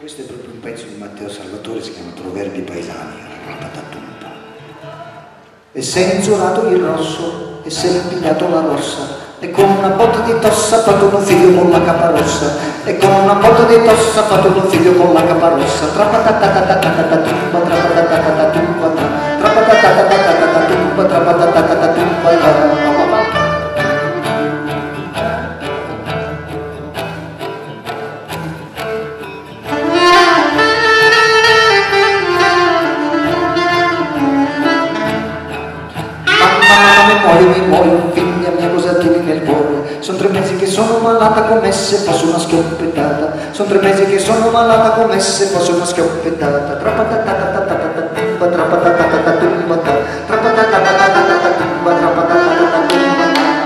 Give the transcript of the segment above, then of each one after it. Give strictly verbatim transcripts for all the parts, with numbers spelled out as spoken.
Questo è proprio un pezzo di Matteo Salvatore, si chiama Proverbi paesani. E se è inzolato il rosso, e se è pigliato la rossa, e con una botta di tossa fatto un figlio con la capa rossa, e con una botta di tossa fatto un figlio con la capa rossa. Trapatatatatatatatatumba, trapatatatatatumba, trapatatatatatumba, trapatatatatatumba. Mi muoio, figlia mia, cosa tieni nel cuore? Sono tre mesi che sono malata come se fosse una schioppettata. Sono tre mesi che sono malata come se fosse una schioppettata. Trapatatatatatumba, trapatatatatatumba, trapatatatatatumba, trapatatatatatumba.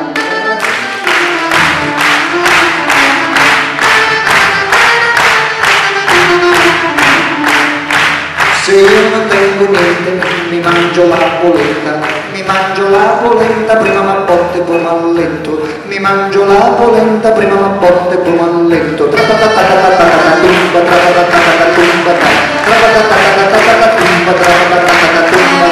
Se io non tengo niente, mi mangio la polenta. Mi mangio la polenta, prima ma botte poi m'allento. Mi mangio la polenta, prima ma botte poi m'allento. Trapatatatatatumba, trapatatatatatumba, trapatatatatatumba, trapatatatatatumba.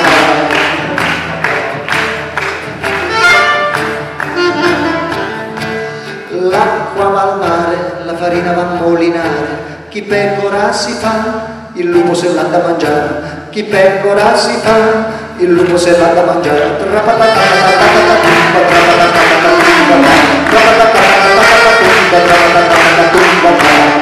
L'acqua va al mare, la farina va a molinare. Chi pecora si fa, il lupo se l'ha da mangiare. Chi pecora si fa, il lupo se l'ha da mangiare. Trapatatatatatumba, trapatatatatatumba, trapatatatatatumba, trapatatatatatumba.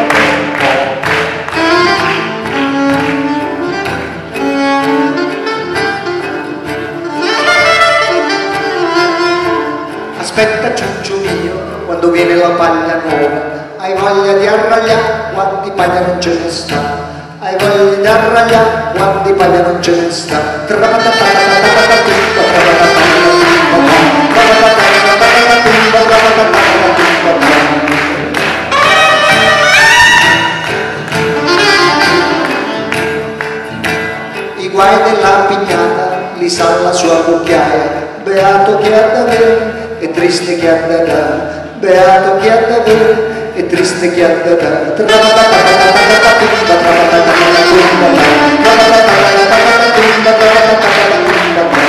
Aspetta ciuccio mio, quando viene la paglia nuova, hai voglia di arragliare, quanti paglia non ce ne sta. Hai voglia di arragliare, quanti paglia non ce ne sta. Trapatatatatatumba, trapatatatatatumba, trapatatatatatumba, trapatatatatatumba. I guai della pignata li sa la sua cucchiaia. Beato chi ha da avere e triste chi ha da dare. Beato chi ha da avere e triste chi ha da dare. Trapatatatatatumba, trapatatatatatumba, trapatatatatatumba, trapatatatatatumba.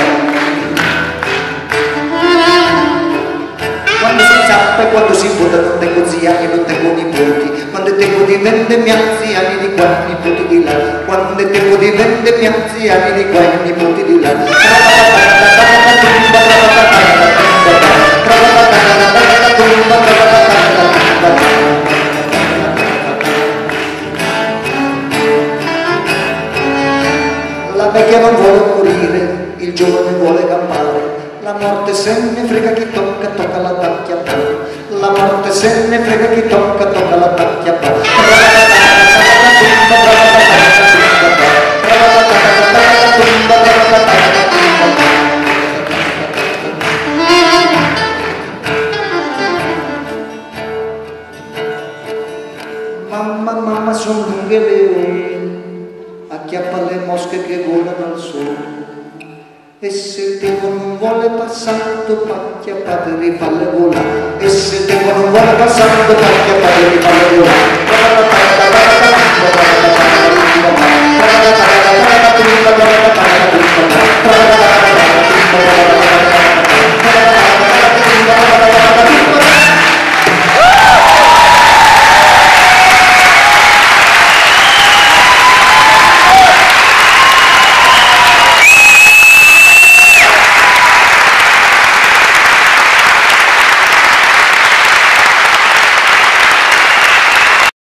Quando si zappa e quando si vota non tengo zia e non tengo nipoti. Quando è tempo di vendermi anziani di qua, nipoti di là. Quando è tempo di vendermi anziani di qua, nipoti di là. Trapatatatatatumba, trapatatatatatumba, trapatatatatatumba, trapatatatatatumba. La vecchia non vuole morire, il giovane vuole campare. La morte se ne frega chi tocca, tocca la tacchia. La morte se ne frega chi tocca, tocca la tacchia. Mamma, mamma, sono lunghe le ore, acchiappa le mosche che volano al sole. E se il tempo non vuole passare, acchiappate e rifalle volare. E se il tempo non vuole passare, acchiappate e rifalle volare.